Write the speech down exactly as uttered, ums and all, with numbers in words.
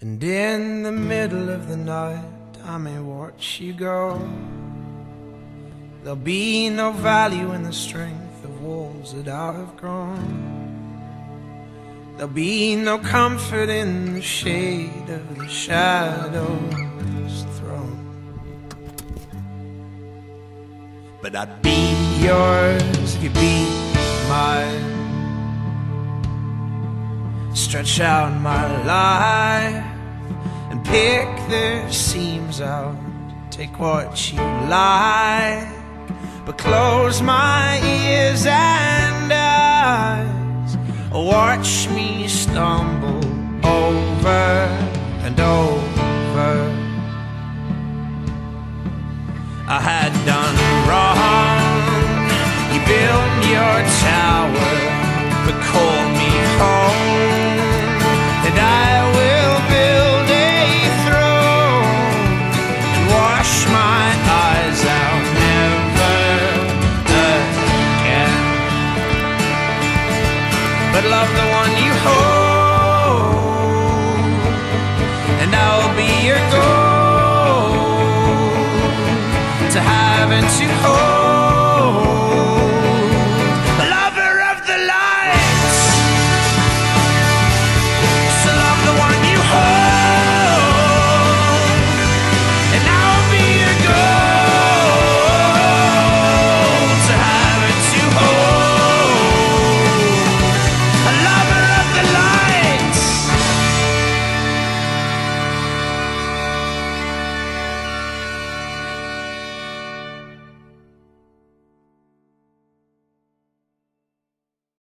And in the middle of the night I may watch you go. There'll be no value in the strength of walls that I have grown. There'll be no comfort in the shade of the shadow's throne. But I'd be yours if you'd be mine. Stretch out my life and pick the seams out. Take what you like, but close my ears and eyes. Watch me stumble over and over. I had done wrong. You built your tower, but call me home, and I will build a throne and wash my eyes out never again. But love the one you hold, and I'll be your goal, to have and to hold.